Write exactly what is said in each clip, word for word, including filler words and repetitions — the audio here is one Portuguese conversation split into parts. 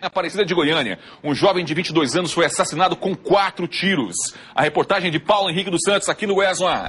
Aparecida de Goiânia, um jovem de vinte e dois anos foi assassinado com quatro tiros. A reportagem de Paulo Henrique dos Santos, aqui no Goiás no Ar.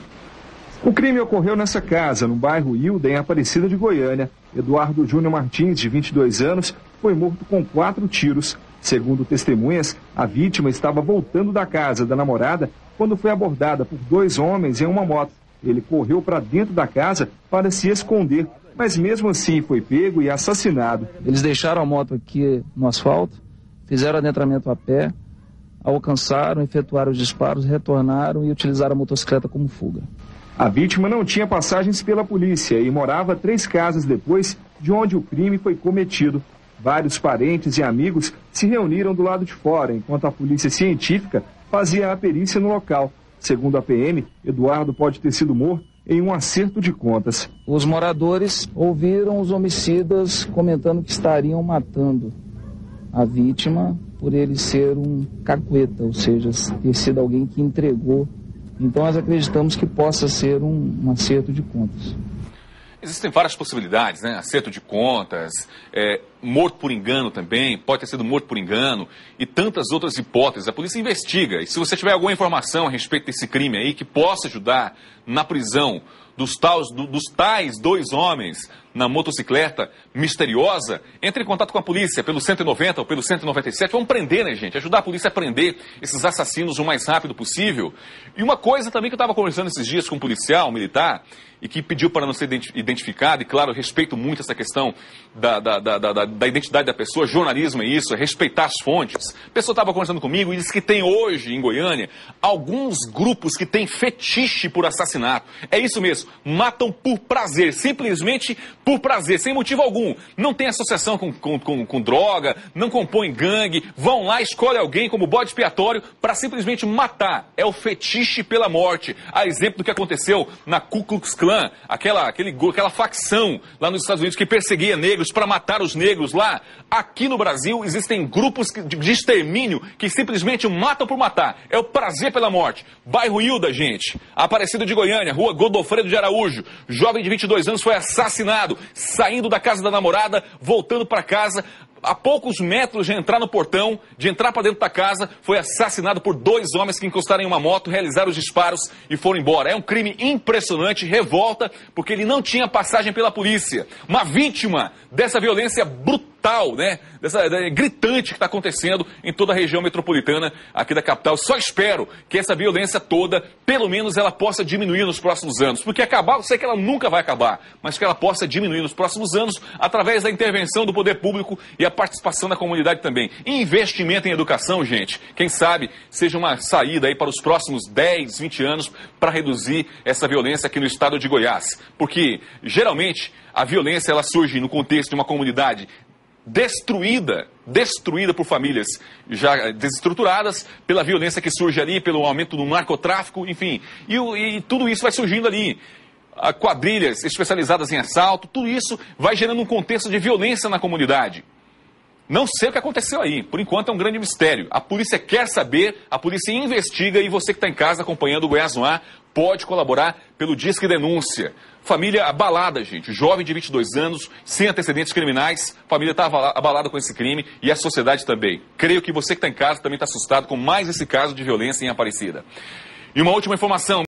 O crime ocorreu nessa casa, no bairro Hilda, em Aparecida de Goiânia. Eduardo Júnior Martins, de vinte e dois anos, foi morto com quatro tiros. Segundo testemunhas, a vítima estava voltando da casa da namorada quando foi abordada por dois homens em uma moto. Ele correu para dentro da casa para se esconder, mas mesmo assim foi pego e assassinado. Eles deixaram a moto aqui no asfalto, fizeram adentramento a pé, alcançaram, efetuaram os disparos, retornaram e utilizaram a motocicleta como fuga. A vítima não tinha passagens pela polícia e morava três casas depois de onde o crime foi cometido. Vários parentes e amigos se reuniram do lado de fora, enquanto a polícia científica fazia a perícia no local. Segundo a P M, Eduardo pode ter sido morto em um acerto de contas. Os moradores ouviram os homicidas comentando que estariam matando a vítima por ele ser um cagueta, ou seja, ter sido alguém que entregou. Então nós acreditamos que possa ser um, um acerto de contas. Existem várias possibilidades, né? Acerto de contas, é, morto por engano também, pode ter sido morto por engano e tantas outras hipóteses. A polícia investiga e se você tiver alguma informação a respeito desse crime aí que possa ajudar na prisão dos tais, do, dos tais dois homens na motocicleta misteriosa, entre em contato com a polícia pelo cento e noventa ou pelo cento e noventa e sete. Vamos prender, né, gente? Ajudar a polícia a prender esses assassinos o mais rápido possível. E uma coisa também que eu estava conversando esses dias com um policial, um militar, e que pediu para não ser identificado, e claro, eu respeito muito essa questão da, da, da, da, da identidade da pessoa, jornalismo é isso, é respeitar as fontes. A pessoa estava conversando comigo e disse que tem hoje, em Goiânia, alguns grupos que têm fetiche por assassinato. É isso mesmo, matam por prazer, simplesmente por prazer, sem motivo algum. Não tem associação com, com, com, com droga, não compõem gangue, vão lá, escolhem alguém como bode expiatório para simplesmente matar. É o fetiche pela morte. A exemplo do que aconteceu na Ku Klux Klan, aquela, aquele, aquela facção lá nos Estados Unidos que perseguia negros para matar os negros lá. Aqui no Brasil existem grupos de extermínio que simplesmente matam por matar. É o prazer pela morte. Bairro Hilda, gente. Aparecida de Goiânia, rua Godofredo de Araújo. Jovem de vinte e dois anos foi assassinado, saindo da casa da namorada, voltando para casa. A poucos metros de entrar no portão, de entrar para dentro da casa, foi assassinado por dois homens que encostaram em uma moto, realizaram os disparos e foram embora. É um crime impressionante, revolta, porque ele não tinha passagem pela polícia. Uma vítima dessa violência brutal, né? Dessa é, gritante que está acontecendo em toda a região metropolitana aqui da capital. Só espero que essa violência toda, pelo menos ela possa diminuir nos próximos anos. Porque acabar, eu sei que ela nunca vai acabar, mas que ela possa diminuir nos próximos anos através da intervenção do poder público e a participação da comunidade também. Investimento em educação, gente, quem sabe seja uma saída aí para os próximos dez, vinte anos para reduzir essa violência aqui no estado de Goiás. Porque, geralmente, a violência ela surge no contexto de uma comunidade destruída, destruída por famílias já desestruturadas, pela violência que surge ali, pelo aumento do narcotráfico, enfim. E, e tudo isso vai surgindo ali. Quadrilhas especializadas em assalto, tudo isso vai gerando um contexto de violência na comunidade. Não sei o que aconteceu aí, por enquanto é um grande mistério. A polícia quer saber, a polícia investiga e você que está em casa acompanhando o Goiás no Ar pode colaborar pelo Disque Denúncia. Família abalada, gente, jovem de vinte e dois anos, sem antecedentes criminais, família está abalada com esse crime e a sociedade também. Creio que você que está em casa também está assustado com mais esse caso de violência em Aparecida. E uma última informação.